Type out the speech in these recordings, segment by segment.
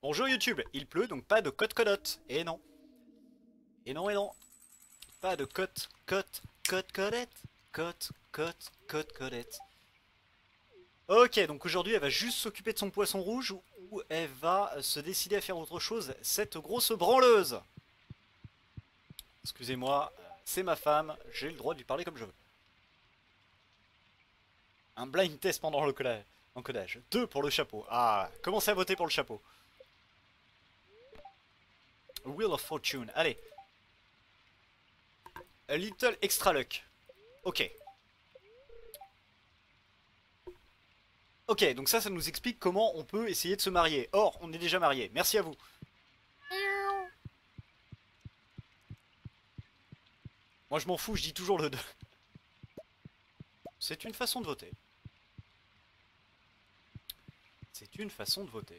Bonjour YouTube, il pleut donc pas de cote-codotte. Et non. Et non, et non. Pas de cote-codette. Cote-codette. Ok, donc aujourd'hui elle va juste s'occuper de son poisson rouge ou elle va se décider à faire autre chose, cette grosse branleuse. Excusez-moi, c'est ma femme, j'ai le droit de lui parler comme je veux. Un blind test pendant le encodage. 2 pour le chapeau. Ah, commencez à voter pour le chapeau. Wheel of Fortune, allez. A little extra luck. Ok. Ok, donc ça nous explique comment on peut essayer de se marier. Or, on est déjà marié. Merci à vous. Moi, je m'en fous, je dis toujours le 2. C'est une façon de voter. C'est une façon de voter.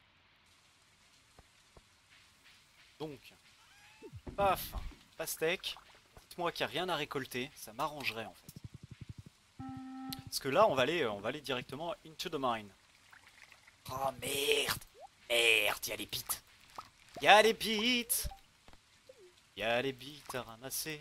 Donc, paf, pastèque. Dites-moi qu'il n'y a rien à récolter, ça m'arrangerait en fait. Parce que là, on va aller directement into the mine. Oh merde! Merde, il y a les bites! Il y a les bites! Il y a les bites à ramasser.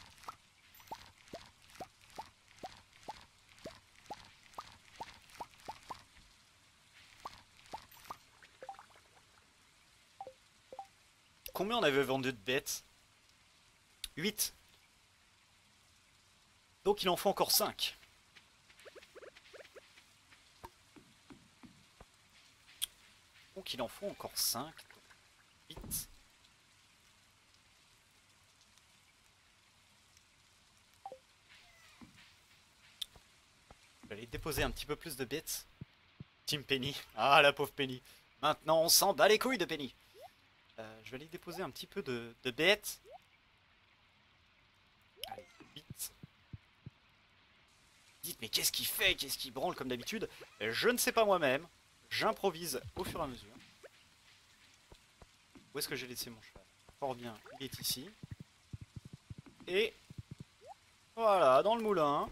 Combien on avait vendu de bêtes? 8. Donc il en faut encore 5. Donc il en faut encore 5. 8. Je vais aller déposer un petit peu plus de bêtes. Team Penny. Ah la pauvre Penny. Maintenant on s'en bat les couilles de Penny. Je vais aller déposer un petit peu de bêtes. Allez, 8. Dites, mais qu'est-ce qu'il fait? Qu'est-ce qu'il branle comme d'habitude? Je ne sais pas moi-même. J'improvise au fur et à mesure. Où est-ce que j'ai laissé mon cheval? Fort bien, il est ici. Et voilà, dans le moulin.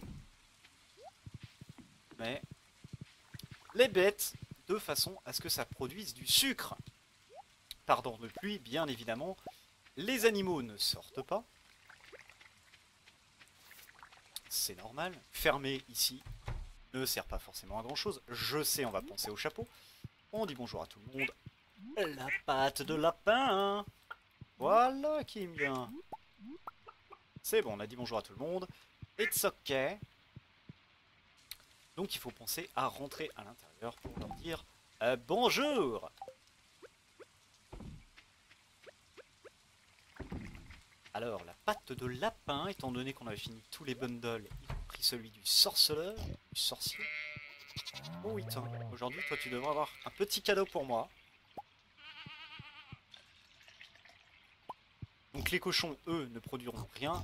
Mais les bêtes, de façon à ce que ça produise du sucre. Pardon de pluie, bien évidemment. Les animaux ne sortent pas. C'est normal. Fermer ici ne sert pas forcément à grand chose. Je sais, on va penser au chapeau. On dit bonjour à tout le monde. La patte de lapin. Voilà qui aime bien. C'est bon, on a dit bonjour à tout le monde. It's ok. Donc il faut penser à rentrer à l'intérieur pour leur dire bonjour. Alors, la patte de lapin, étant donné qu'on avait fini tous les bundles, y compris celui du sorceleur, du sorcier. Oh oui, tiens, aujourd'hui, toi, tu devrais avoir un petit cadeau pour moi. Donc les cochons, eux, ne produiront rien.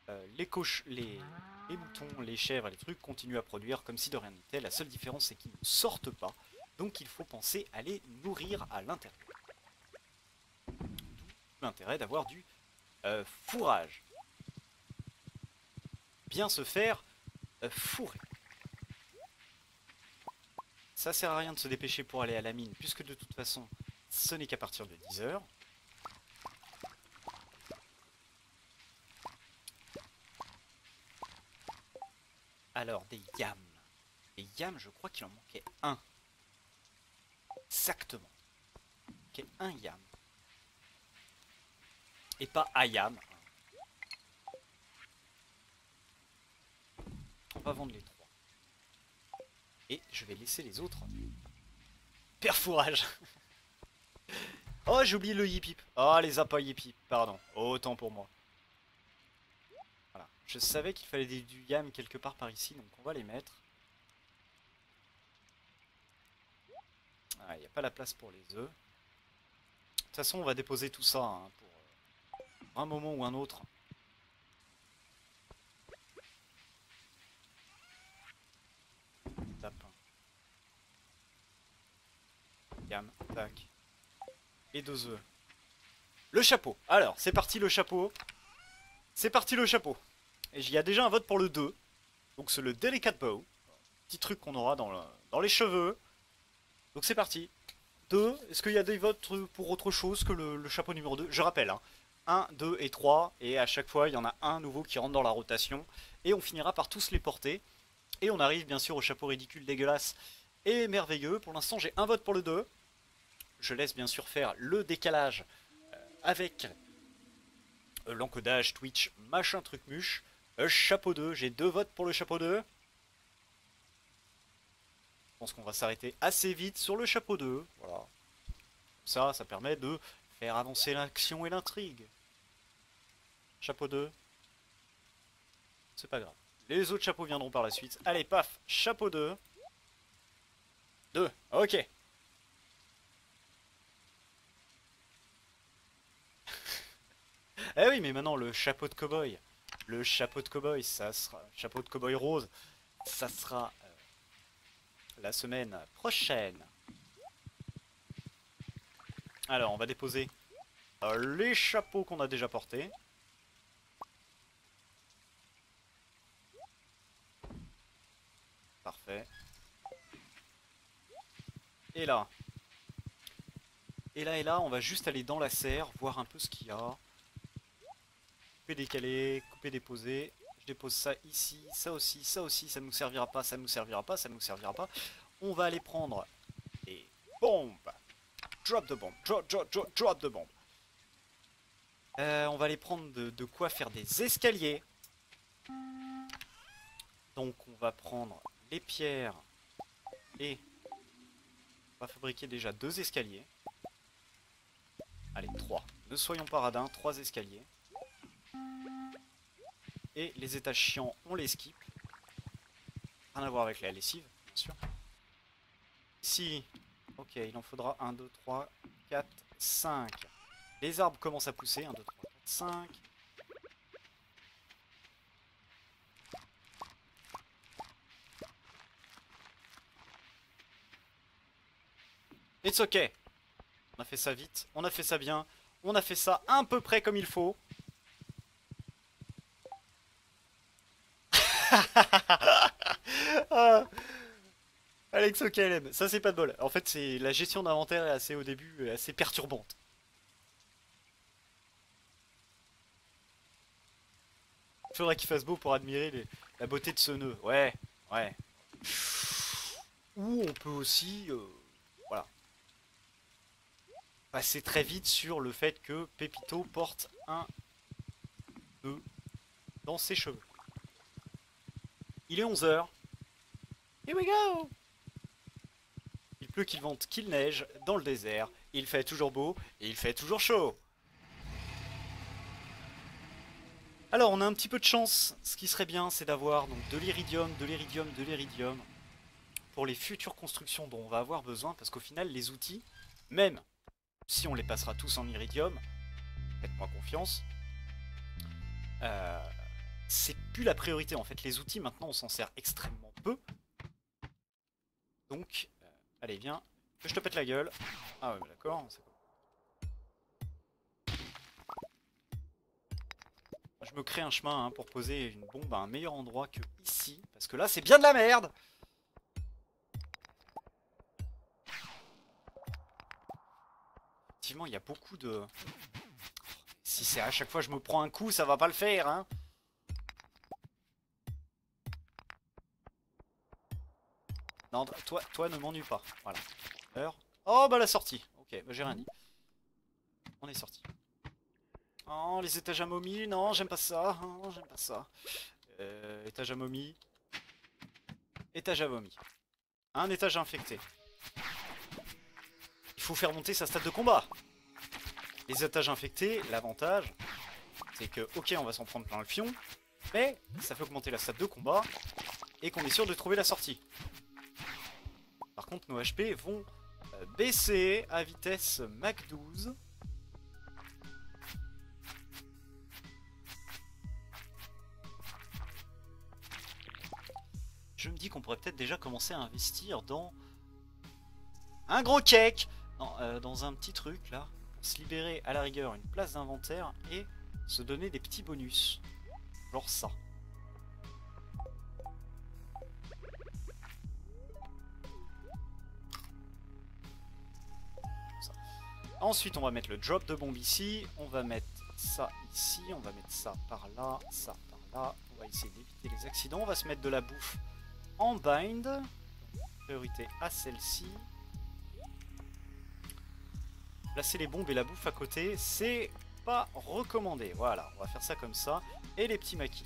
Les moutons, les chèvres, les trucs continuent à produire comme si de rien n'était. La seule différence, c'est qu'ils ne sortent pas. Donc il faut penser à les nourrir à l'intérieur. D'où l'intérêt d'avoir du fourrage. Bien se faire fourrer. Ça sert à rien de se dépêcher pour aller à la mine, puisque de toute façon, ce n'est qu'à partir de 10 h. Alors, des yams. Des yams, je crois qu'il en manquait un. Exactement. Il manquait un yam. Et pas ayam. On va vendre les 3. Et je vais laisser les autres. Perfourage. Oh, j'ai oublié le yipip. Oh, les appâts yipip. Pardon. Autant pour moi. Voilà. Je savais qu'il fallait du yam quelque part par ici, donc on va les mettre. Ah, il n'y a pas la place pour les œufs. De toute façon, on va déposer tout ça hein, pour un moment ou un autre. Lapin. Yam, tac. Et 2 œufs. Le chapeau. Alors, c'est parti le chapeau. C'est parti le chapeau. Et il y a déjà un vote pour le 2. Donc c'est le Delicate Bow. Petit truc qu'on aura dans les cheveux. Donc c'est parti. 2. Est-ce qu'il y a des votes pour autre chose que le chapeau numéro 2? Je rappelle, hein, 1, 2 et 3. Et à chaque fois, il y en a un nouveau qui rentre dans la rotation. Et on finira par tous les porter. Et on arrive bien sûr au chapeau ridicule, dégueulasse et merveilleux. Pour l'instant, j'ai un vote pour le 2. Je laisse bien sûr faire le décalage avec l'encodage Twitch, machin truc muche. Chapeau 2, j'ai 2 votes pour le chapeau 2. Je pense qu'on va s'arrêter assez vite sur le chapeau 2. Voilà. Ça permet de faire avancer l'action et l'intrigue. Chapeau 2. C'est pas grave. Les autres chapeaux viendront par la suite. Allez, paf, chapeau 2. 2, ok. Eh oui, mais maintenant, le chapeau de cow-boy. Le chapeau de cow-boy, ça sera... Chapeau de cow-boy rose, ça sera la semaine prochaine. Alors, on va déposer les chapeaux qu'on a déjà portés. Parfait. Et là. Et là, on va juste aller dans la serre, voir un peu ce qu'il y a. Couper, décaler, couper, déposer. Je dépose ça ici, ça aussi, ça nous servira pas, ça nous servira pas, ça nous servira pas. On va aller prendre les bombes. Drop the bomb, drop the bomb. On va aller prendre de quoi faire des escaliers. Donc on va prendre les pierres et on va fabriquer déjà 2 escaliers. Allez, 3. Ne soyons pas radins, 3 escaliers. Et les étages chiants, on les skip. Rien à voir avec la lessive, bien sûr. Ici, ok, il en faudra 1, 2, 3, 4, 5. Les arbres commencent à pousser, 1, 2, 3, 4, 5. It's ok. On a fait ça vite, on a fait ça bien, on a fait ça à peu près comme il faut. Ah. Alex OKLM, ça c'est pas de bol. En fait, c'est la gestion d'inventaire est assez au début assez perturbante. Faudrait qu'il fasse beau pour admirer la beauté de ce nœud. Ouais, ouais. Ou on peut aussi, voilà, passer très vite sur le fait que Pépito porte un nœud dans ses cheveux. Il est 11 h. Here we go! Il pleut, qu'il vente, qu'il neige, dans le désert. Il fait toujours beau et il fait toujours chaud. Alors, on a un petit peu de chance. Ce qui serait bien, c'est d'avoir donc de l'iridium, de l'iridium, de l'iridium pour les futures constructions dont on va avoir besoin. Parce qu'au final, les outils, même si on les passera tous en iridium, faites-moi confiance, c'est plus la priorité. En fait, les outils, maintenant, on s'en sert extrêmement peu. Donc, allez, viens, que je te pète la gueule. Ah ouais, d'accord, c'est cool. Je me crée un chemin pour poser une bombe à un meilleur endroit que ici. Parce que là, c'est bien de la merde. Effectivement, il y a beaucoup de... Si c'est à chaque fois je me prends un coup, ça va pas le faire, hein. Non, toi ne m'ennuie pas. Voilà. Alors... Oh, bah la sortie. Ok, bah j'ai rien dit. On est sorti. Oh, les étages à momie. Non, j'aime pas ça. Oh, j'aime pas ça. Étage à momie. Étage à momie. Un étage infecté. Il faut faire monter sa stade de combat. Les étages infectés, l'avantage, c'est que, ok, on va s'en prendre plein le fion, mais ça fait augmenter la stade de combat et qu'on est sûr de trouver la sortie. Par contre, nos HP vont baisser à vitesse Mach 12. Je me dis qu'on pourrait peut-être déjà commencer à investir dans un gros cake, non, dans un petit truc là, pour se libérer à la rigueur une place d'inventaire et se donner des petits bonus. Genre ça. Ensuite, on va mettre le drop de bombe ici. On va mettre ça ici. On va mettre ça par là, ça par là. On va essayer d'éviter les accidents. On va se mettre de la bouffe en bind. Priorité à celle-ci. Placer les bombes et la bouffe à côté, c'est pas recommandé. Voilà, on va faire ça comme ça. Et les petits maquis.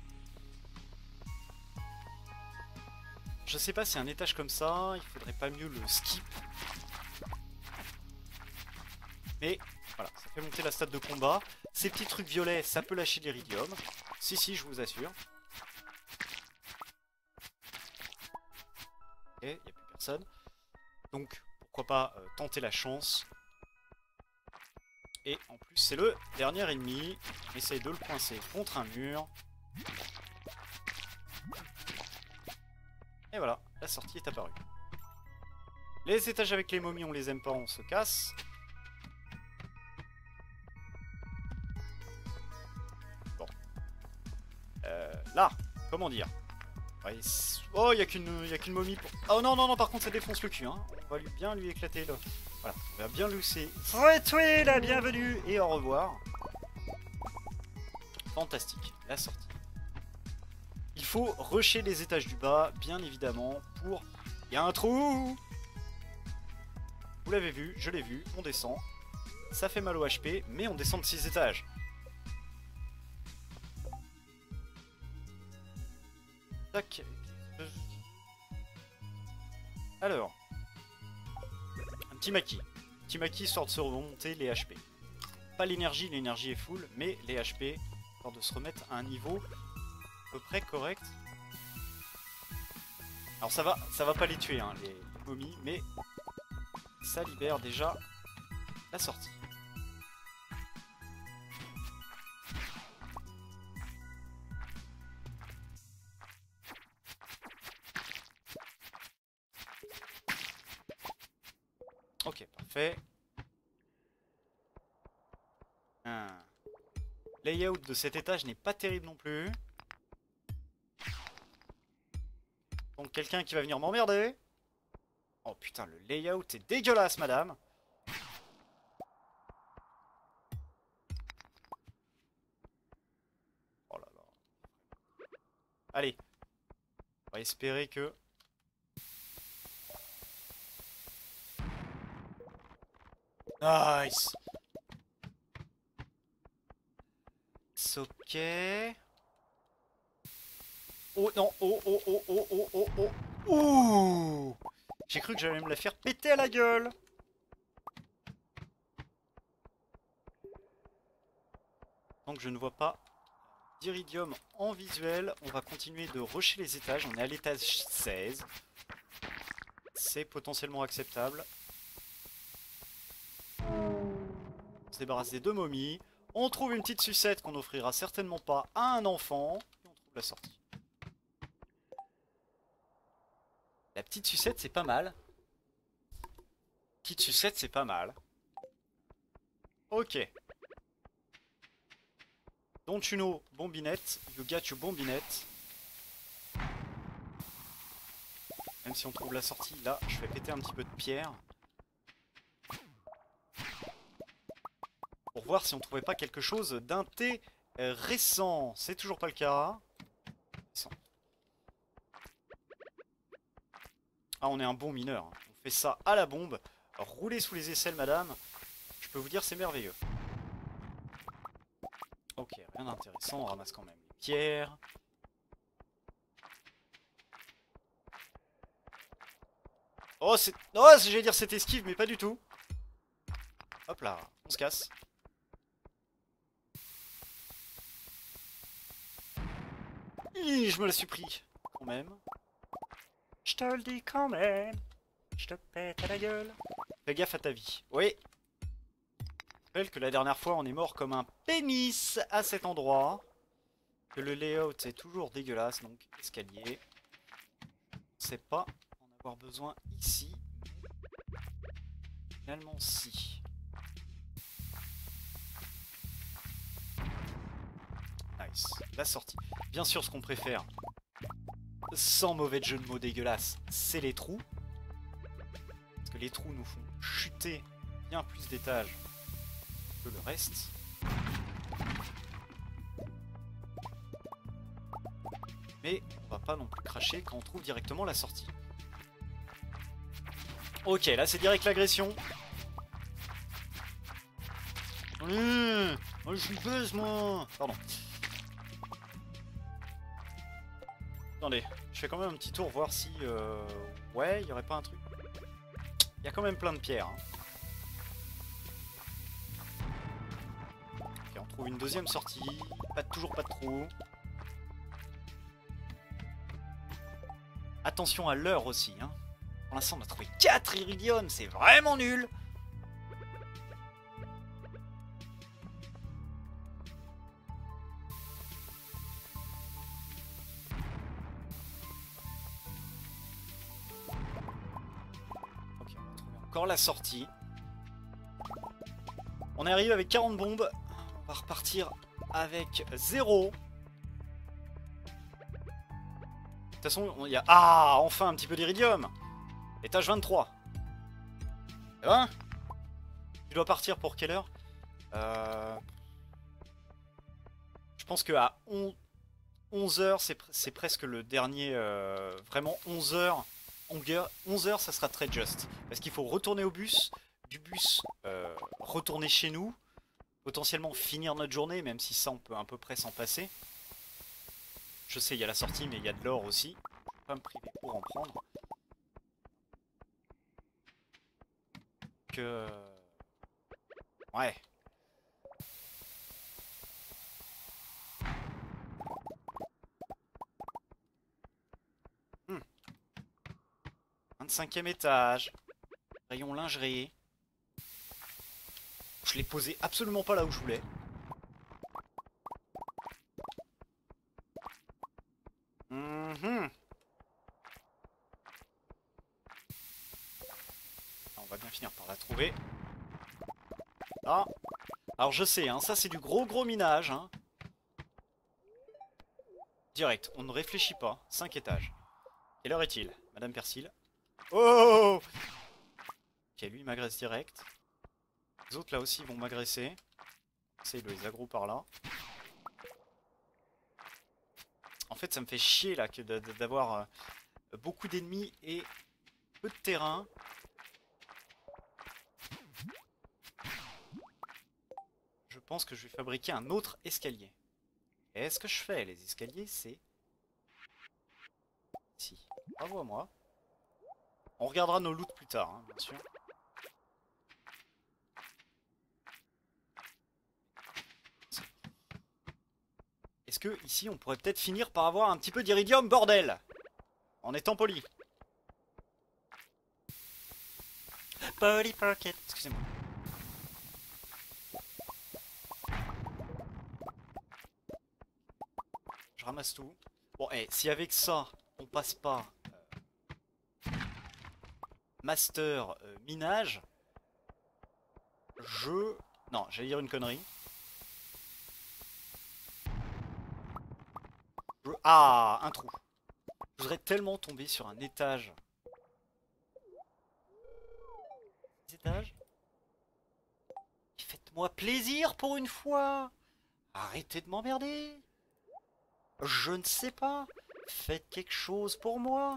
Je sais pas si un étage comme ça, il faudrait pas mieux le skip. Mais voilà, ça fait monter la stat de combat. Ces petits trucs violets, ça peut lâcher l'iridium. Si, si, je vous assure. Ok, il n'y a plus personne. Donc, pourquoi pas tenter la chance. Et en plus, c'est le dernier ennemi. On essaye de le coincer contre un mur. Et voilà, la sortie est apparue. Les étages avec les momies, on les aime pas, on se casse. Bon. Là, comment dire? Ouais, oh, il n'y a qu'une momie pour... Oh non, non, non, par contre, ça défonce le cul. Hein. On va bien lui éclater là. Voilà, on va bien lui souhaiter la bienvenue et au revoir. Fantastique, la sortie. Il faut rusher les étages du bas, bien évidemment, pour... Il y a un trou! Vous l'avez vu, je l'ai vu, on descend. Ça fait mal au HP, mais on descend de 6 étages. Tac. Alors. Un petit maquis. Petit maquis histoire de se remonter les HP. Pas l'énergie est full, mais les HP, histoire de se remettre à un niveau à peu près correct. Alors ça va pas les tuer, hein, les momies, mais ça libère déjà la sortie. Ok, parfait. Layout de cet étage n'est pas terrible non plus. Donc quelqu'un qui va venir m'emmerder. Oh putain, le layout est dégueulasse, madame. Oh là là. Allez. On va espérer que... Nice. C'est ok. Oh non, oh oh oh oh oh oh oh. Ouh. J'ai cru que j'allais me la faire péter à la gueule. Donc je ne vois pas d'iridium en visuel. On va continuer de rusher les étages. On est à l'étage 16. C'est potentiellement acceptable. On se débarrasse des 2 momies. On trouve une petite sucette qu'on n'offrira certainement pas à un enfant. Et on trouve la sortie. La petite sucette, c'est pas mal. Petite sucette, c'est pas mal. Ok. Don't you know, bombinette. You got your bombinette. Même si on trouve la sortie, là, je vais péter un petit peu de pierre. Pour voir si on trouvait pas quelque chose d'intéressant. C'est toujours pas le cas. Ah, on est un bon mineur. On fait ça à la bombe. Rouler sous les aisselles, madame. Je peux vous dire, c'est merveilleux. Ok, rien d'intéressant. On ramasse quand même les pierres. Oh, c'est... Oh, j'allais dire c'est esquive, mais pas du tout. Hop là, on se casse. Je me la suis pris, quand même. Je te le dis quand même. Je te pète à la gueule. Fais gaffe à ta vie. Oui. Je rappelle que la dernière fois, on est mort comme un pénis à cet endroit. Que le layout est toujours dégueulasse, donc escalier. Je ne sais pas en avoir besoin ici. Finalement, si. Nice. La sortie. Bien sûr, ce qu'on préfère, sans mauvais jeu de mots dégueulasse, c'est les trous. Parce que les trous nous font chuter bien plus d'étages que le reste. Mais on va pas non plus cracher quand on trouve directement la sortie. Ok, là c'est direct l'agression. Je suis buzz moi. Pardon. Attendez, je fais quand même un petit tour voir si... Ouais, il y aurait pas un truc. Il y a quand même plein de pierres. Hein. Ok, on trouve une deuxième sortie. Toujours pas de trou. Attention à l'heure aussi. Hein. Pour l'instant, on a trouvé 4 iridiums. C'est vraiment nul. Ok, on va trouver encore la sortie. On arrive avec 40 bombes. On va repartir avec 0. De toute façon, il y a... Ah, enfin un petit peu d'iridium. Étage 23. Eh ben, tu dois partir pour quelle heure? Je pense qu'à 11 heures, c'est presque le dernier... Vraiment 11 heures. 11 heures, ça sera très juste. Parce qu'il faut retourner au bus. Du bus, retourner chez nous. Potentiellement finir notre journée, même si ça, on peut à peu près s'en passer. Je sais, il y a la sortie, mais il y a de l'or aussi. Je vais pas me priver pour en prendre. Que... Ouais. Hmm. 25e étage. Rayon lingerie. Je l'ai posé absolument pas là où je voulais. On va bien finir par la trouver. Ah. Alors je sais, hein, ça c'est du gros minage. Hein. Direct, on ne réfléchit pas. 5 étages. Quelle heure est-il, Madame Persil? Oh! Ok, lui il m'agresse direct. Les autres là aussi vont m'agresser. Essaye de les aggro par là. En fait ça me fait chier là d'avoir beaucoup d'ennemis et peu de terrain. Je pense que je vais fabriquer un autre escalier. Et ce que je fais, les escaliers, c'est... Ici. Bravo à moi. On regardera nos loots plus tard, hein, bien sûr. Est-ce que ici on pourrait peut-être finir par avoir un petit peu d'iridium, bordel? En étant poli. Polly Pocket. Excusez-moi. Je ramasse tout. Bon, et si avec ça, on passe pas master minage, je... Non, j'allais dire une connerie. Ah, un trou. Je voudrais tellement tomber sur un étage. Étages. Faites-moi plaisir pour une fois. Arrêtez de m'emmerder. Je ne sais pas. Faites quelque chose pour moi.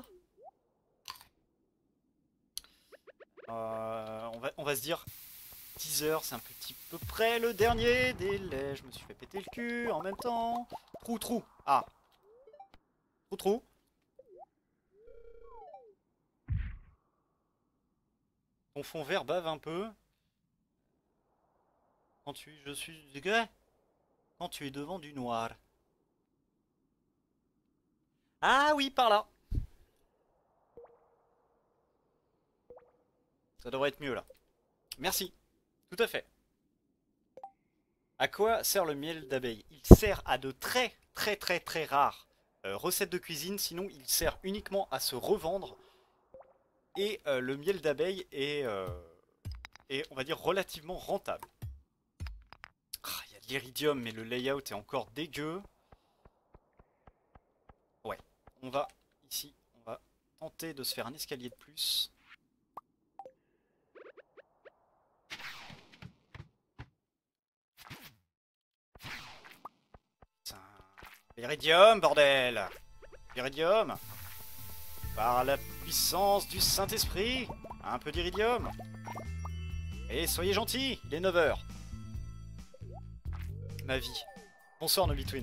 On va se dire 10 heures, c'est un petit peu près le dernier délai. Je me suis fait péter le cul en même temps. Trou. Ah. Trou. Ton fond vert bave un peu. Je suis... Quand tu es devant du noir. Ah oui, par là. Ça devrait être mieux là. Merci. Tout à fait. À quoi sert le miel d'abeille? Il sert à de très rares recettes de cuisine. Sinon, il sert uniquement à se revendre. Et le miel d'abeille est, on va dire, relativement rentable. Ah, il y a de l'iridium, mais le layout est encore dégueu. Ouais, on va ici, on va tenter de se faire un escalier de plus. L'iridium, bordel! L'iridium! Par la puissance du Saint-Esprit, un peu d'iridium. Et soyez gentils, il est 9 h. Ma vie. Bonsoir, Nobitwin.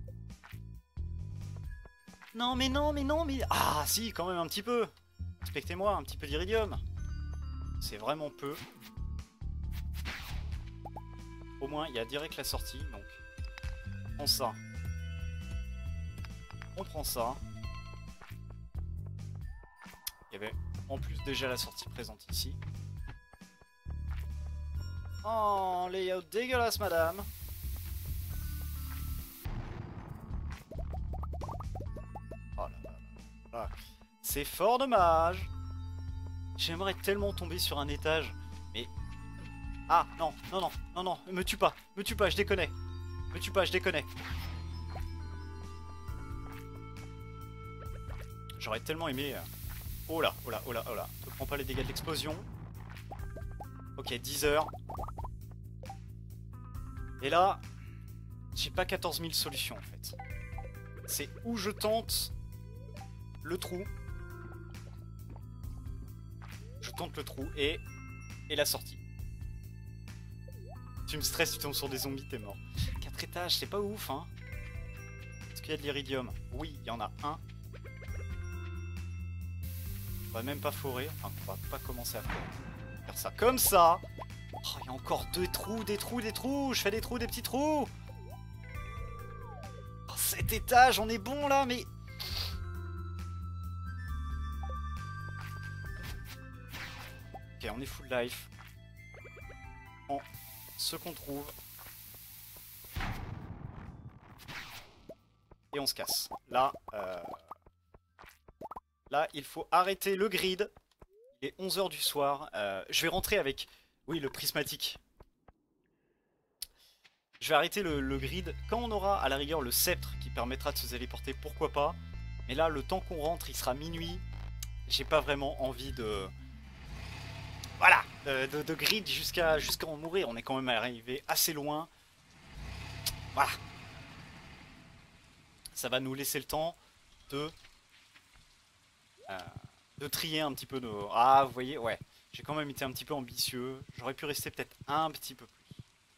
Non, mais non, mais non, mais... Ah, si, quand même un petit peu. Respectez-moi, un petit peu d'iridium. C'est vraiment peu. Au moins, il y a direct la sortie, donc... On prend ça. On prend ça. Il y avait en plus déjà la sortie présente ici. Oh, layout dégueulasse, madame. Oh là là là là. C'est fort dommage. J'aimerais tellement tomber sur un étage, mais... Ah, non, non, non, non, non, me tue pas, je déconne. Me tue pas, je déconne. J'aurais tellement aimé... Oh là, oh là, oh là, oh là. Ne prends pas les dégâts de l'explosion. Ok, 10 h. Et là, j'ai pas 14 000 solutions en fait. C'est où je tente le trou. Je tente le trou et la sortie. Tu me stresses, tu tombes sur des zombies, t'es mort. 4 étages, c'est pas ouf, hein. Est-ce qu'il y a de l'iridium? Oui, il y en a un. On va même pas forer, enfin on va pas commencer à forer. Faire ça comme ça. Oh, il y a encore deux trous, des trous, des trous. Je fais des trous, des petits trous. Oh, 7 étages, on est bon là, mais... Ok, on est full life. On ce qu'on trouve. Et on se casse. Là, là, il faut arrêter le grid. Il est 11 h du soir. Je vais rentrer avec... Oui, le prismatique. Je vais arrêter le grid. Quand on aura à la rigueur le sceptre qui permettra de se téléporter, pourquoi pas. Mais là, le temps qu'on rentre, il sera minuit. J'ai pas vraiment envie de... Voilà, de grid jusqu'à en mourir. On est quand même arrivé assez loin. Voilà. Ça va nous laisser le temps de trier un petit peu nos... Ah, vous voyez, ouais. J'ai quand même été un petit peu ambitieux. J'aurais pu rester peut-être un petit peu plus.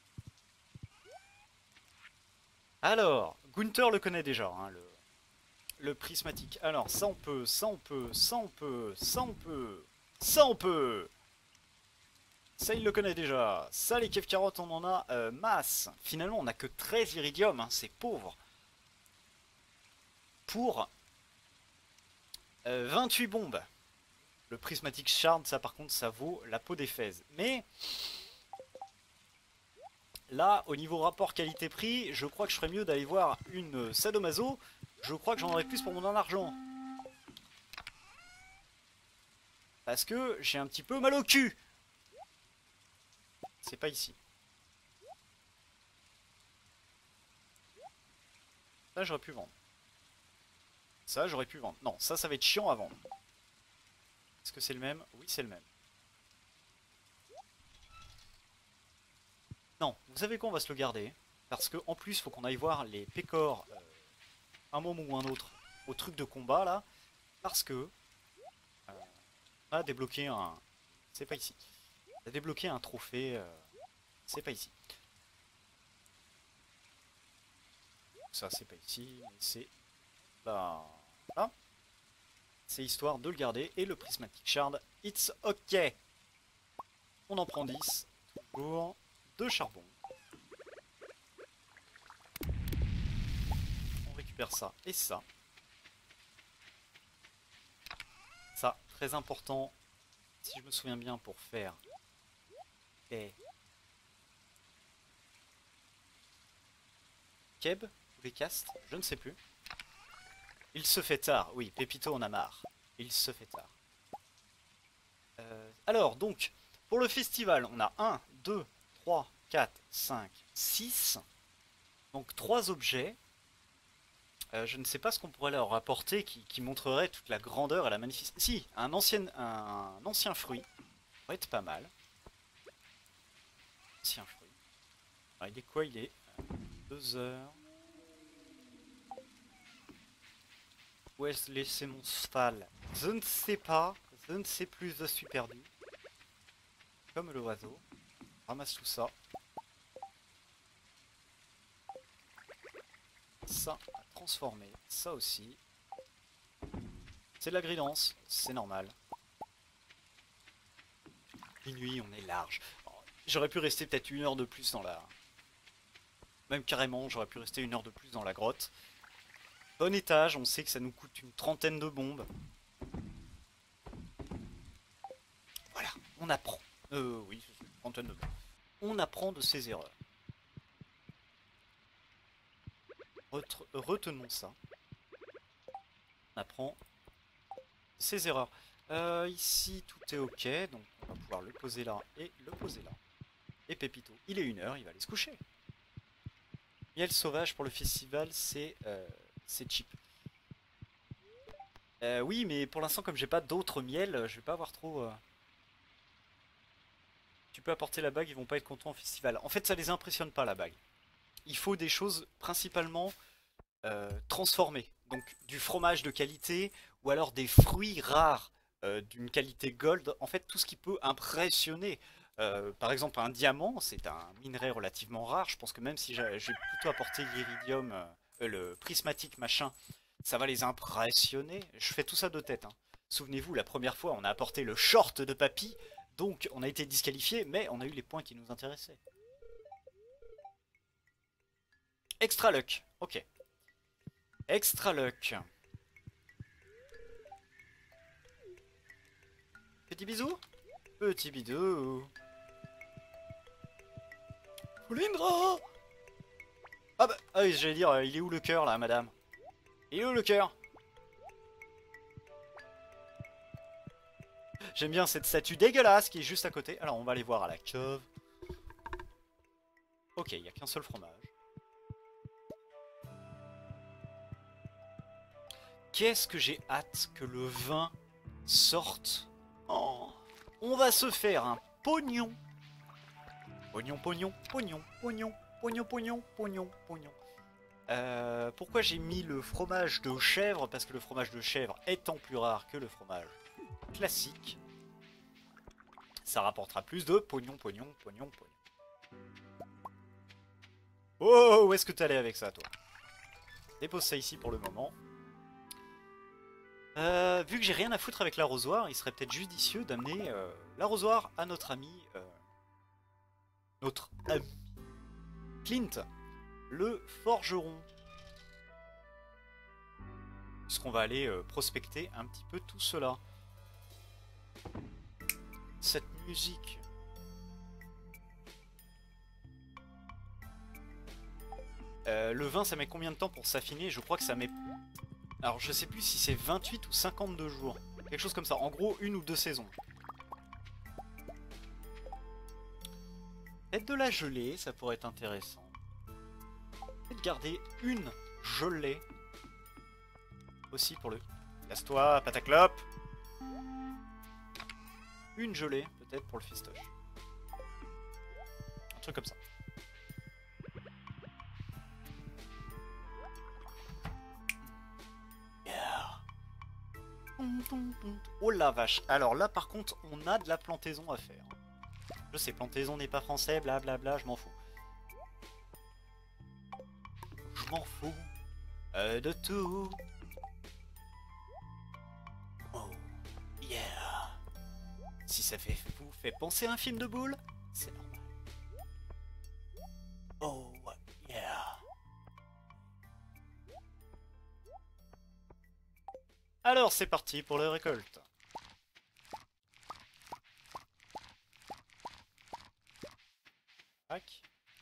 Alors, Gunther le connaît déjà, hein, le prismatique. Alors, ça on peut, ça on peut, ça on peut, ça on peut, ça on peut. Ça il le connaît déjà. Ça les Kev carottes on en a masse. Finalement on a que 13 iridium, hein, c'est pauvre. Pour 28 bombes. Le prismatique shard, ça par contre ça vaut la peau d'Éphèse. Mais... Là, au niveau rapport qualité-prix, je crois que je ferais mieux d'aller voir une Sadomaso. Je crois que j'en aurais plus pour mon argent. Parce que j'ai un petit peu mal au cul. C'est pas ici. Ça, j'aurais pu vendre. Ça, j'aurais pu vendre. Non, ça va être chiant à vendre. Est-ce que c'est le même? Oui, c'est le même. Non, vous savez quoi, on va se le garder. Parce que en plus, il faut qu'on aille voir les pécores un moment ou un autre au truc de combat là. Parce que on a débloqué un... C'est pas ici. On a débloqué un trophée. C'est pas ici. Ça, c'est pas ici. Mais c'est là. Là. C'est histoire de le garder. Et le prismatic shard, it's ok. On en prend 10. Toujours de charbon. On récupère ça et ça. Ça, très important. Si je me souviens bien, pour faire les keb ou les castes, je ne sais plus. Il se fait tard. Oui, Pépito en a marre. Il se fait tard. Alors, donc, pour le festival, on a 1, 2, 3, 4, 5, 6. Donc 3 objets. Je ne sais pas ce qu'on pourrait leur apporter qui montrerait toute la grandeur et la magnificence. Si, un ancien fruit. Ça pourrait être pas mal. Ancien fruit. Alors, il est quoi? Il est 2 h. Où est-ce laissé mon cheval? Je ne sais pas. Je ne sais plus, je suis perdu. Comme l'oiseau. Ramasse tout ça. Ça à transformer. Ça aussi. C'est de la gridance. C'est normal. Minuit, on est large. J'aurais pu rester peut-être 1 heure de plus dans la... Même carrément, j'aurais pu rester 1 heure de plus dans la grotte. Bon étage, on sait que ça nous coûte une trentaine de bombes. Voilà, on apprend. Oui, c'est une trentaine de bombes. On apprend de ses erreurs. Retenons ça. On apprend ses erreurs. Ici, tout est ok, donc on va pouvoir le poser là et le poser là. Et Pépito, il est 1 heure, il va aller se coucher. Miel sauvage pour le festival, c'est cheap. Oui, mais pour l'instant, comme j'ai pas d'autres miel, je vais pas avoir trop... Tu peux apporter la bague, ils vont pas être contents au festival. En fait, ça les impressionne pas, la bague. Il faut des choses principalement transformées. Donc du fromage de qualité, ou alors des fruits rares d'une qualité gold. En fait, tout ce qui peut impressionner. Par exemple, un diamant, c'est un minerai relativement rare. Je pense que même si j'ai plutôt apporté l'iridium, le prismatique machin, ça va les impressionner. Je fais tout ça de tête, hein. Souvenez-vous, la première fois, on a apporté le short de papy, donc on a été disqualifié, mais on a eu les points qui nous intéressaient. Extra luck, ok. Extra luck. Petit bisou. Petit bidou. Polindra. Ah bah, ah oui, j'allais dire, il est où le cœur là, madame? Il est où le cœur? J'aime bien cette statue dégueulasse qui est juste à côté. Alors on va aller voir à la cave. Ok, il n'y a qu'un seul fromage. Qu'est-ce que j'ai hâte que le vin sorte. Oh, on va se faire un pognon. Pognon, pognon, pognon, pognon, pognon, pognon, pognon, pognon. Pourquoi j'ai mis le fromage de chèvre? Parce que le fromage de chèvre étant plus rare que le fromage classique, ça rapportera plus de pognon, pognon, pognon, pognon. Oh, où est-ce que t'es allé avec ça, toi? Dépose ça ici pour le moment. Vu que j'ai rien à foutre avec l'arrosoir, il serait peut-être judicieux d'amener l'arrosoir à notre ami... notre ami Clint, le forgeron. Puisqu'on va aller prospecter un petit peu tout cela. Cette musique... le vin, ça met combien de temps pour s'affiner? Je crois que ça met... Alors, je sais plus si c'est 28 ou 52 jours. Quelque chose comme ça. En gros, 1 ou 2 saisons. Peut-être de la gelée, ça pourrait être intéressant. Peut-être garder une gelée. Aussi pour le... Casse-toi, pataclope. Une gelée, peut-être pour le fistoche. Un truc comme ça. Oh la vache. Alors là par contre on a de la plantaison à faire. Je sais, plantaison n'est pas français, blablabla, je m'en fous. Je m'en fous de tout. Oh yeah. Si ça vous fait penser à un film de boules, c'est normal. Oh yeah. Alors c'est parti pour la récolte. Tac.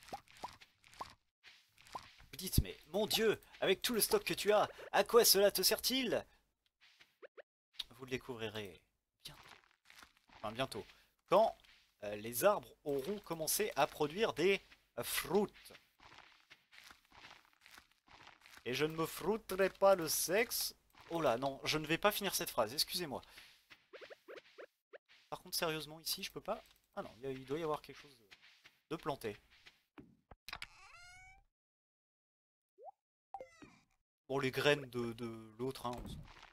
Vous dites, mais mon Dieu, avec tout le stock que tu as, à quoi cela te sert-il? Vous le découvrirez bientôt. Enfin bientôt. Quand les arbres auront commencé à produire des fruits. Et je ne me frouterai pas le sexe. Oh là, non, je ne vais pas finir cette phrase, excusez-moi. Par contre, sérieusement, ici, je peux pas... Ah non, il doit y avoir quelque chose de planté. Pour les graines de l'autre, hein,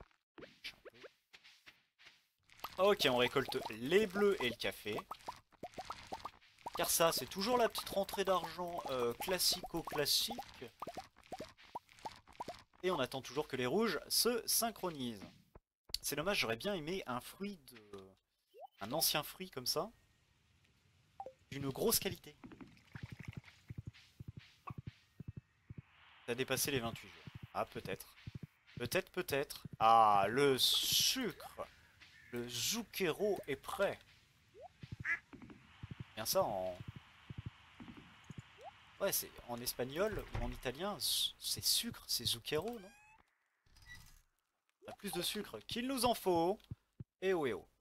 ok, on récolte les bleus et le café. Car ça, c'est toujours la petite rentrée d'argent classico-classique. Et on attend toujours que les rouges se synchronisent. C'est dommage, j'aurais bien aimé un fruit de... un ancien fruit comme ça. D'une grosse qualité. Ça a dépassé les 28 jours. Ah, peut-être. Peut-être, peut-être. Ah, le sucre. Le zucchero est prêt. Bien ça en... Ouais, c'est en espagnol ou en italien, c'est sucre, c'est zucchero, non? On a plus de sucre qu'il nous en faut. Eh oh, eh oh.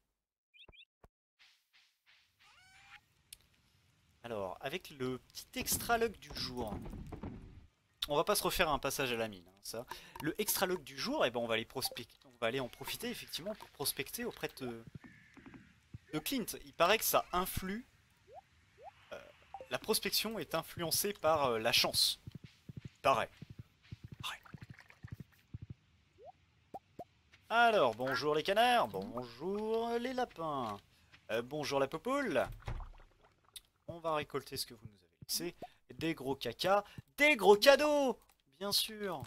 Alors, avec le petit extra luck du jour, on va pas se refaire un passage à la mine, hein, ça. Le extra luck du jour, eh ben, on va aller en profiter effectivement pour prospecter auprès de Clint. Il paraît que ça influe. La prospection est influencée par la chance. Pareil. Alors, bonjour les canards, bonjour les lapins, bonjour la popoule. On va récolter ce que vous nous avez laissé. Des gros caca, des gros cadeaux, bien sûr.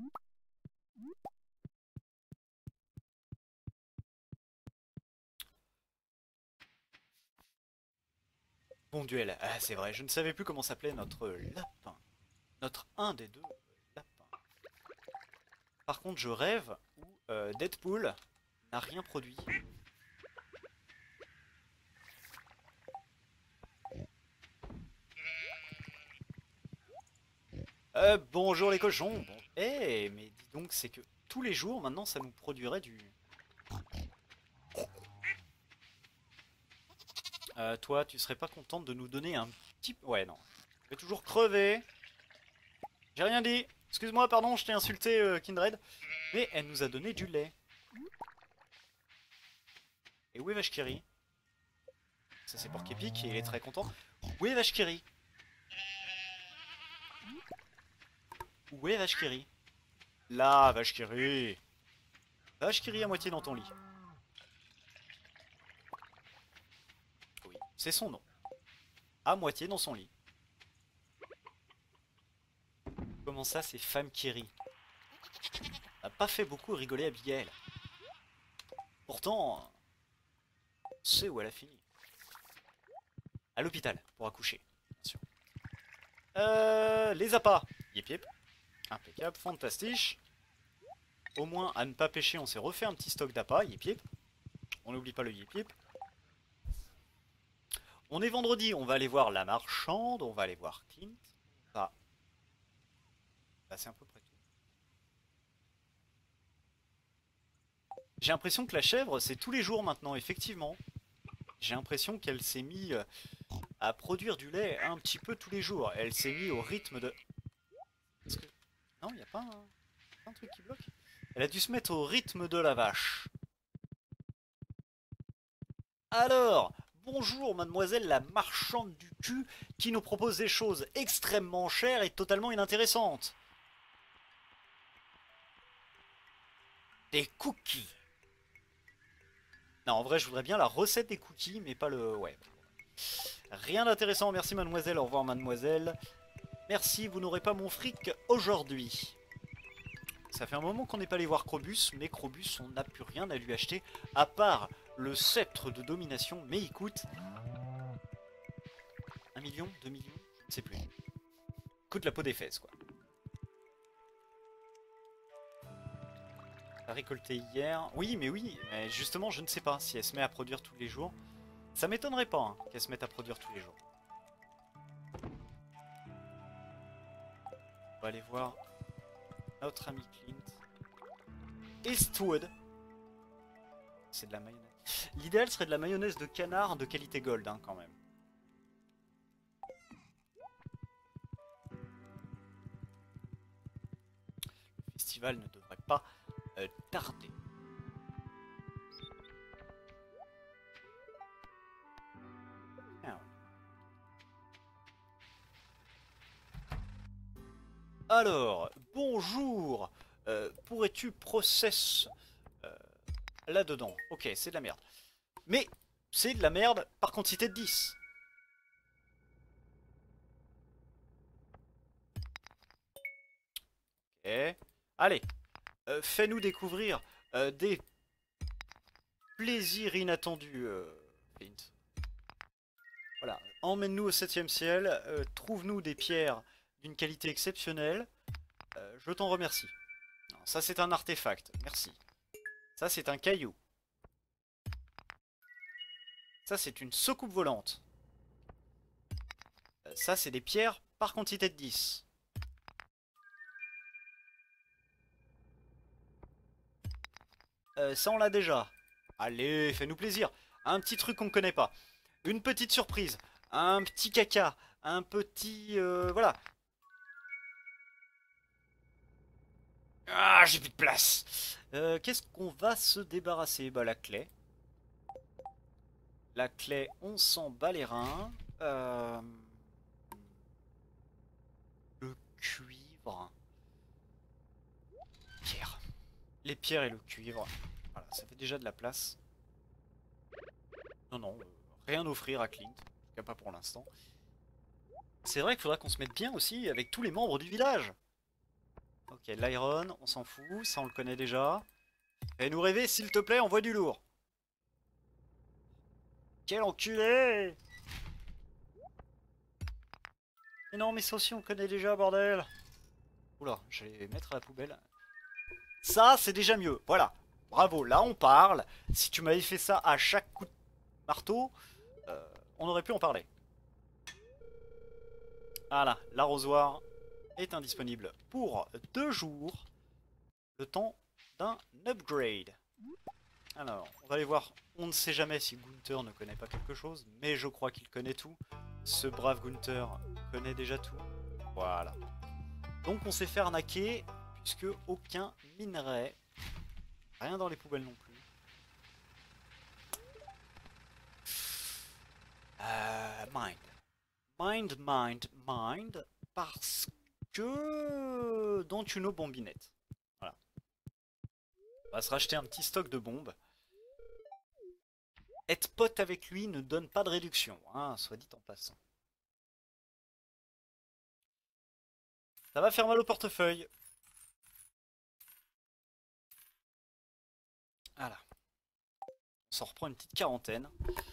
Bon duel, ah, c'est vrai, je ne savais plus comment s'appelait notre lapin. Notre un des deux lapins. Par contre, je rêve où Deadpool n'a rien produit. Bonjour les cochons. Bon. Eh, mais dis donc, c'est que tous les jours, maintenant, ça nous produirait du... toi, tu serais pas contente de nous donner un petit... Ouais, non. Je vais toujours crever. J'ai rien dit. Excuse-moi, pardon, je t'ai insulté, Kindred. Mais elle nous a donné du lait. Et où est Vachkiri? Ça, c'est Porc-Épic et il est très content. Où est Vachkiri? Où est Vachkiri? Là, Vachkiri. Vachkiri à moitié dans ton lit. Oui, c'est son nom. À moitié dans son lit. Comment ça, c'est femme Kiri? Ça n'a pas fait beaucoup rigoler Abigail. Pourtant, c'est où elle a fini. À l'hôpital, pour accoucher, bien sûr. Les appâts. Yip yip. Impeccable, fantastique. Au moins, à ne pas pêcher, on s'est refait un petit stock d'appâts. Yip yip. On n'oublie pas le yip yip. On est vendredi, on va aller voir la marchande, on va aller voir Clint. Ah. Bah, c'est à peu près tout. J'ai l'impression que la chèvre, c'est tous les jours maintenant, effectivement. J'ai l'impression qu'elle s'est mise à produire du lait un petit peu tous les jours. Elle s'est mise au rythme de... Que... Non, il n'y a pas un truc qui bloque. Elle a dû se mettre au rythme de la vache. Alors, bonjour mademoiselle la marchande du cul qui nous propose des choses extrêmement chères et totalement inintéressantes. Des cookies. Non, en vrai, je voudrais bien la recette des cookies, mais pas le... Ouais. Rien d'intéressant, merci mademoiselle, au revoir mademoiselle. Merci, vous n'aurez pas mon fric aujourd'hui. Ça fait un moment qu'on n'est pas allé voir Krobus, mais Krobus, on n'a plus rien à lui acheter, à part le sceptre de domination, mais il coûte... 1 million 2 millions? Je ne sais plus. Il coûte la peau des fesses, quoi. A récolté hier... Oui, mais justement, je ne sais pas si elle se met à produire tous les jours. Ça m'étonnerait pas hein, qu'elle se mette à produire tous les jours. On va aller voir notre ami Clint. Eastwood. C'est de la mayonnaise. L'idéal serait de la mayonnaise de canard de qualité gold, hein, quand même. Le festival ne devrait pas tarder. Alors, bonjour Pourrais-tu process là-dedans? Ok, c'est de la merde. Mais c'est de la merde par quantité de 10. Ok. Allez, fais-nous découvrir des plaisirs inattendus, Flint. Voilà, emmène-nous au 7e ciel, trouve-nous des pierres d'une qualité exceptionnelle. Je t'en remercie. Non, ça c'est un artefact, merci. Ça c'est un caillou. Ça c'est une soucoupe volante. Ça c'est des pierres par quantité de 10. Ça on l'a déjà. Allez, fais-nous plaisir. Un petit truc qu'on ne connaît pas. Une petite surprise. Un petit caca. Un petit... voilà. Ah, j'ai plus de place. Qu'est-ce qu'on va se débarrasser? Bah la clé. La clé, on s'en bat les reins. Le cuivre. Pierre. Les pierres et le cuivre. Voilà, ça fait déjà de la place. Non, non, rien à offrir à Clint. En tout cas pas pour l'instant. C'est vrai qu'il faudra qu'on se mette bien aussi avec tous les membres du village. Ok, l'iron, on s'en fout, ça on le connaît déjà. Fais-nous rêver, s'il te plaît, envoie du lourd. Quel enculé! Mais non, mais ça aussi on le connaît déjà, bordel. Oula, je vais les mettre à la poubelle. Ça, c'est déjà mieux, voilà. Bravo, là on parle. Si tu m'avais fait ça à chaque coup de marteau, on aurait pu en parler. Voilà, l'arrosoir est indisponible pour 2 jours. Le temps d'un upgrade. Alors, on va aller voir. On ne sait jamais si Gunther ne connaît pas quelque chose, mais je crois qu'il connaît tout. Ce brave Gunther connaît déjà tout. Voilà. Donc on s'est fait arnaquer, puisque aucun minerai. Rien dans les poubelles non plus. Mind. Mind, mind, mind. Parce que... Don't you know Bombinette. Voilà. On va se racheter un petit stock de bombes. Être pote avec lui ne donne pas de réduction, hein, soit dit en passant. Ça va faire mal au portefeuille. Voilà. On s'en reprend une petite quarantaine.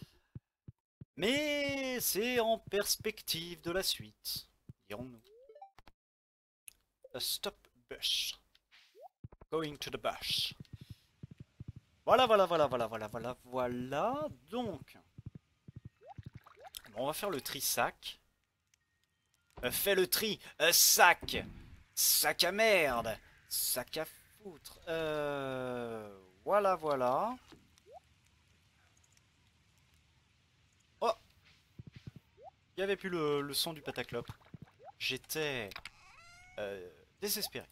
Mais c'est en perspective de la suite, dirons-nous. A stop bush. Going to the bush. Voilà, voilà, voilà, voilà, voilà, voilà, voilà. Donc, bon, on va faire le tri sac. Fais le tri, sac. Sac à merde. Sac à foutre. Voilà, voilà. Oh, il n'y avait plus le son du pataclope. J'étais désespéré.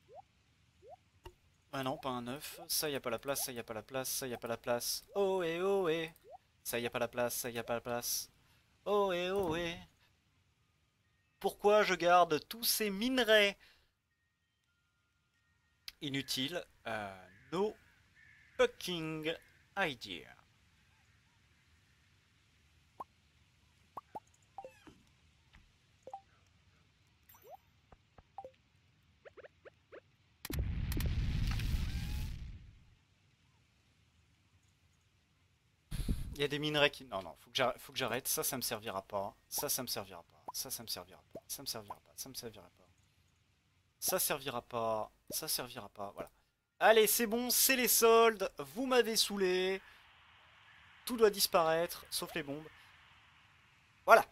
Ah non, pas un œuf. Ça, y a pas la place, ça, y a pas la place, ça, y a pas la place. Oh et oh et. Ça, y a pas la place, ça, y a pas la place. Oh et oh et. Pourquoi je garde tous ces minerais inutiles? No fucking idea. Il y a des minerais qui... Non, non, faut que j'arrête. Ça me servira pas. Ça me servira pas. Ça me servira pas. Ça me servira pas. Ça me servira pas. Ça servira pas. Ça servira pas. Voilà. Allez, c'est bon, c'est les soldes. Vous m'avez saoulé. Tout doit disparaître, sauf les bombes. Voilà.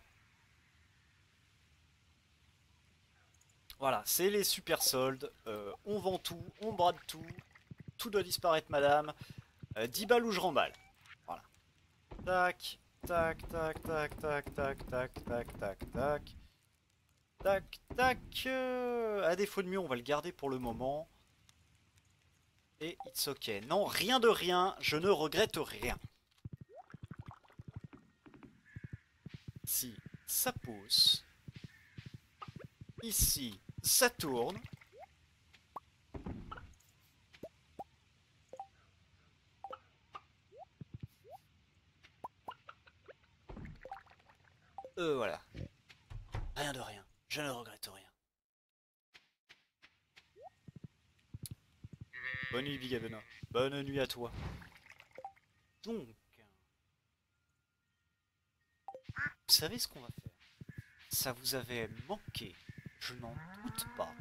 Voilà, c'est les super soldes. On vend tout, on brade tout. Tout doit disparaître, madame. 10 balles ou je remballe. Voilà. Tac, tac, tac, tac, tac, tac, tac, tac, tac, tac. Tac, tac. À défaut de mieux, on va le garder pour le moment. Et it's ok. Non, rien de rien. Je ne regrette rien. Ici, ça pousse. Ici, ça tourne. Voilà. Rien de rien. Je ne regrette rien. Bonne nuit, Bigabena. Bonne nuit à toi. Donc, vous savez ce qu'on va faire? Ça vous avait manqué. Je n'en doute pas.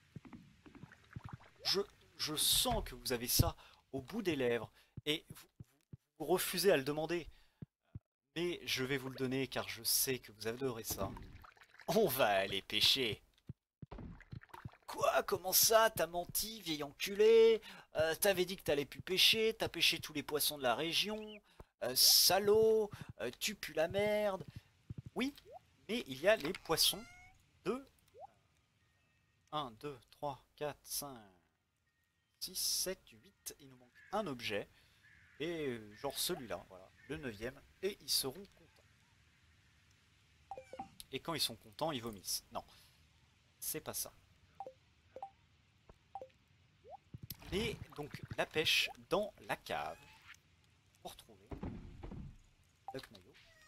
Je, je sens que vous avez ça au bout des lèvres. Et vous refusez à le demander. Mais je vais vous le donner car je sais que vous adorez ça. On va aller pêcher. Quoi? Comment ça? T'as menti, vieil enculé? T'avais dit que t'allais plus pêcher, t'as pêché tous les poissons de la région. Salaud, tu pues la merde. Oui, mais il y a les poissons de 1, 2, 3, 4, 5, 6, 7, 8. Il nous manque un objet. Et genre celui-là, voilà, le neuvième. Et ils seront contents. Et quand ils sont contents, ils vomissent. Non, c'est pas ça. Mais donc la pêche dans la cave. Pour retrouver Duck Mayo.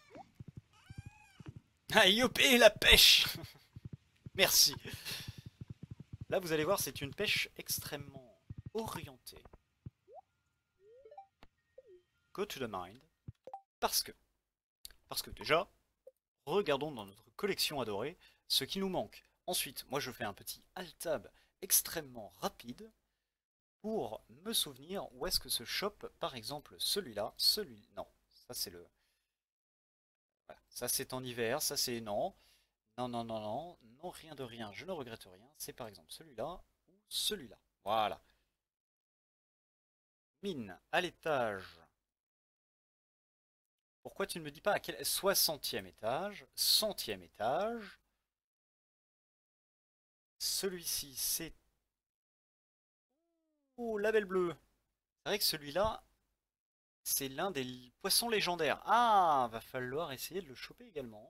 Ah youpi, la pêche. Merci. Là vous allez voir, c'est une pêche extrêmement orientée. Go to the mind. Parce que déjà, regardons dans notre collection adorée ce qui nous manque. Ensuite, moi je fais un petit alt-tab extrêmement rapide pour me souvenir où est-ce que se chope par exemple celui-là, non, ça c'est le... Voilà. Ça c'est en hiver, ça c'est non. Non, non, non, non, non, rien de rien, je ne regrette rien. C'est par exemple celui-là ou celui-là. Voilà. Mine à l'étage. Pourquoi tu ne me dis pas à quel... 60e étage, 100e étage. Celui-ci c'est... Oh, label bleu. C'est vrai que celui-là, c'est l'un des poissons légendaires. Ah, va falloir essayer de le choper également.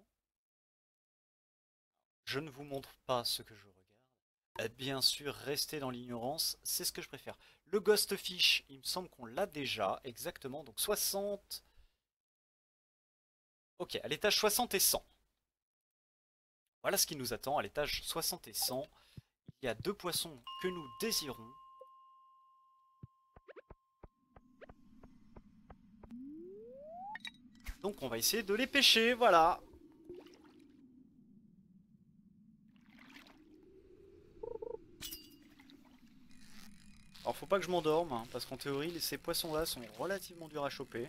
Je ne vous montre pas ce que je regarde. Bien sûr, rester dans l'ignorance, c'est ce que je préfère. Le Ghost Fish, il me semble qu'on l'a déjà, exactement. Donc 60... Ok, à l'étage 60 et 100. Voilà ce qui nous attend à l'étage 60 et 100. Il y a deux poissons que nous désirons. Donc on va essayer de les pêcher, voilà. Alors faut pas que je m'endorme, hein, parce qu'en théorie ces poissons-là sont relativement durs à choper.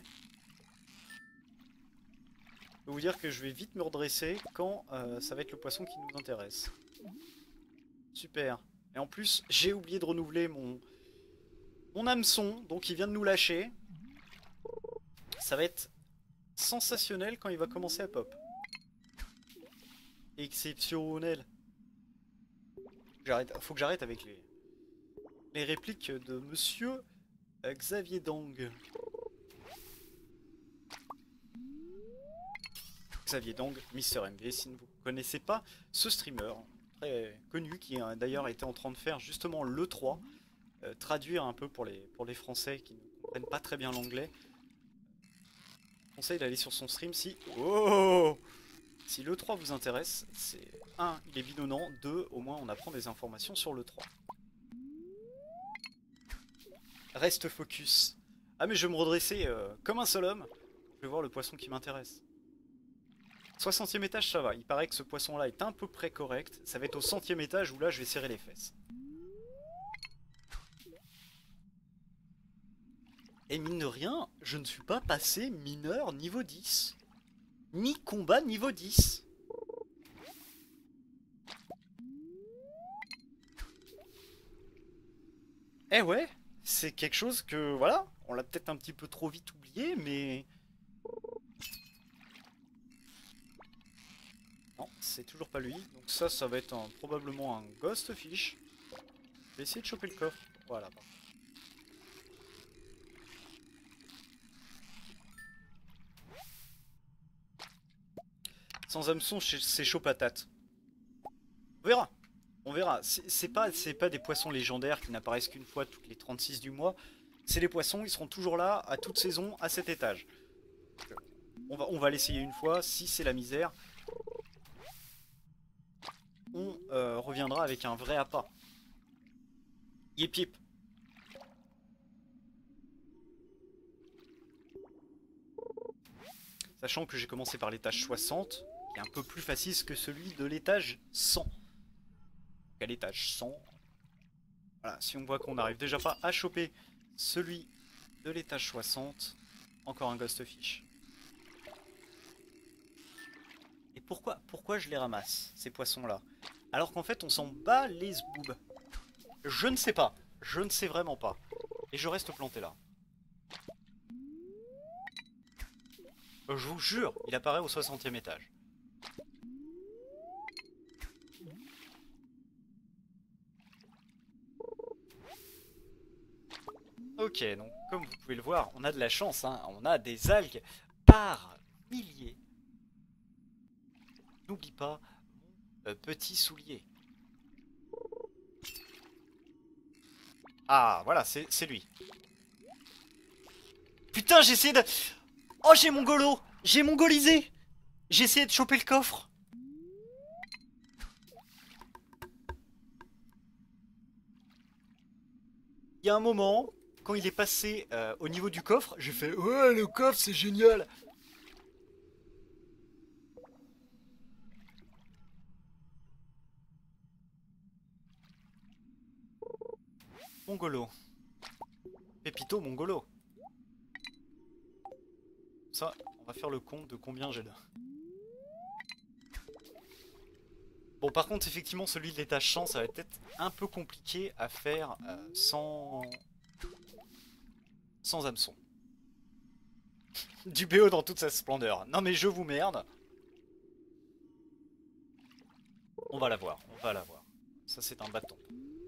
Je peux vous dire que je vais vite me redresser quand ça va être le poisson qui nous intéresse. Super. Et en plus, j'ai oublié de renouveler mon hameçon, donc il vient de nous lâcher. Ça va être sensationnel quand il va commencer à pop. Exceptionnel. Faut que j'arrête avec les répliques de monsieur Xavier Dang. Xavier Dang, Mister MV, si vous ne connaissez pas ce streamer très connu qui a d'ailleurs été en train de faire justement l'E3, traduire un peu pour les Français qui ne comprennent pas très bien l'anglais. Je conseille d'aller sur son stream si... Oh, si l'E3 vous intéresse, c'est 1, il est bidonnant, 2, au moins on apprend des informations sur l'E3. Reste focus. Ah mais je vais me redresser comme un seul homme. Je vais voir le poisson qui m'intéresse. 60e étage ça va, il paraît que ce poisson là est à peu près correct. Ça va être au 100e étage où là je vais serrer les fesses. Et mine de rien, je ne suis pas passé mineur niveau 10. Ni combat niveau 10. Eh ouais, c'est quelque chose que, voilà, on l'a peut-être un petit peu trop vite oublié, mais... Non, c'est toujours pas lui. Donc ça va être probablement un Ghost Fish. Je vais essayer de choper le coffre. Voilà. Sans hameçon, c'est chaud patate. On verra. On verra. C'est pas des poissons légendaires qui n'apparaissent qu'une fois toutes les 36 du mois. C'est des poissons, ils seront toujours là à toute saison à cet étage. On va l'essayer une fois. Si c'est la misère, reviendra avec un vrai appât. Yip yip. Sachant que j'ai commencé par l'étage 60, qui est un peu plus facile que celui de l'étage 100. Donc à l'étage 100, voilà, si on voit qu'on n'arrive déjà pas à choper celui de l'étage 60, encore un Ghostfish. Et pourquoi je les ramasse, ces poissons-là? Alors qu'en fait, on s'en bat les zboubs. Je ne sais pas. Je ne sais vraiment pas. Et je reste planté là. Je vous jure, il apparaît au 60e étage. Ok, donc comme vous pouvez le voir, on a de la chance, hein. On a des algues par milliers. N'oublie pas mon petit soulier. Ah, voilà, c'est lui. Putain, j'ai essayé de... Oh, j'ai mongolo! J'ai mongolisé! J'ai essayé de choper le coffre. Il y a un moment, quand il est passé au niveau du coffre, j'ai fait ouais, le coffre c'est génial. Mongolo. Pépito mongolo. Ça, on va faire le compte de combien j'ai là. Bon, par contre, effectivement, celui de l'étage 100, ça va être un peu compliqué à faire sans hameçon. Du BO dans toute sa splendeur. Non mais je vous merde. On va la voir, on va la voir. Ça c'est un bâton.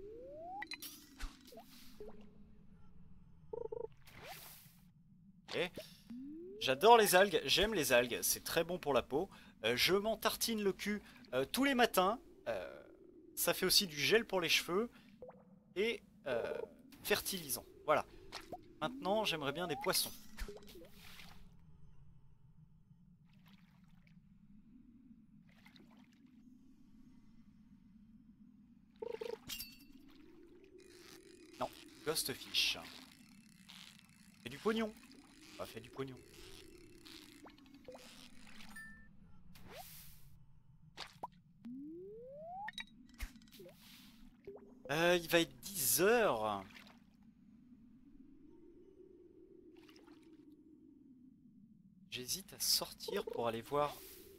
Ok. J'adore les algues, j'aime les algues, c'est très bon pour la peau. Je m'en tartine le cul tous les matins. Ça fait aussi du gel pour les cheveux. Et fertilisant. Voilà. Maintenant, j'aimerais bien des poissons. Non, Ghostfish. Fait du pognon. Pas fait du pognon. Il va être 10 heures. J'hésite à sortir pour aller voir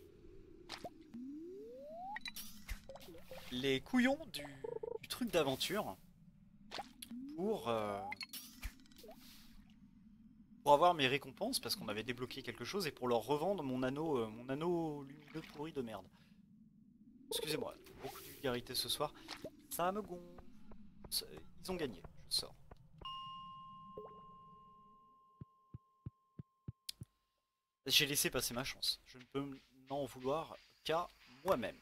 les couillons du truc d'aventure pour avoir mes récompenses parce qu'on avait débloqué quelque chose et pour leur revendre mon anneau lumineux pourri de merde. Excusez-moi, beaucoup de vulgarité ce soir. Ça me gonfle. Ils ont gagné, je sors. J'ai laissé passer ma chance. Je ne peux n'en vouloir qu'à moi-même.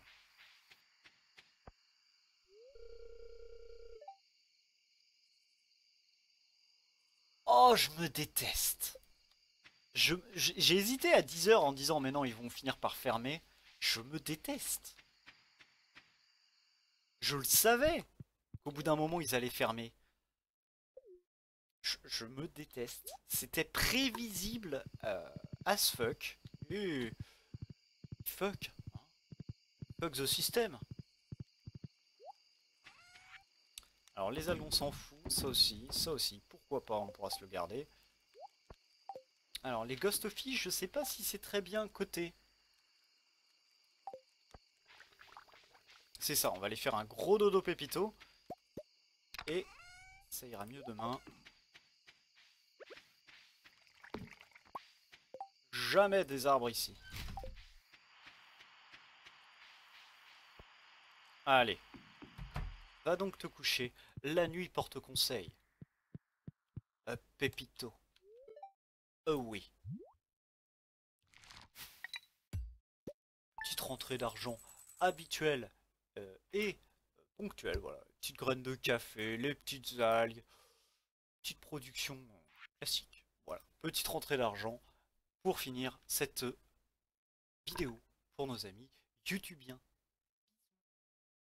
Oh, je me déteste. J'ai hésité à 10 heures en disant mais non, ils vont finir par fermer. Je me déteste. Je le savais qu'au bout d'un moment, ils allaient fermer. Je me déteste. C'était prévisible as fuck. Et fuck. Hein. Fuck the system. Alors les algues on s'en fout, ça aussi, pourquoi pas, on pourra se le garder. Alors les Ghostfish, je sais pas si c'est très bien coté. C'est ça, on va aller faire un gros dodo pépito. Et ça ira mieux demain. Jamais des arbres ici. Allez. Va donc te coucher. La nuit porte conseil. Pépito. Oui. Petite rentrée d'argent habituelle et ponctuelle. Voilà. Petite graine de café, les petites algues. Petite production classique. Voilà. Petite rentrée d'argent pour finir cette vidéo pour nos amis YouTubiens.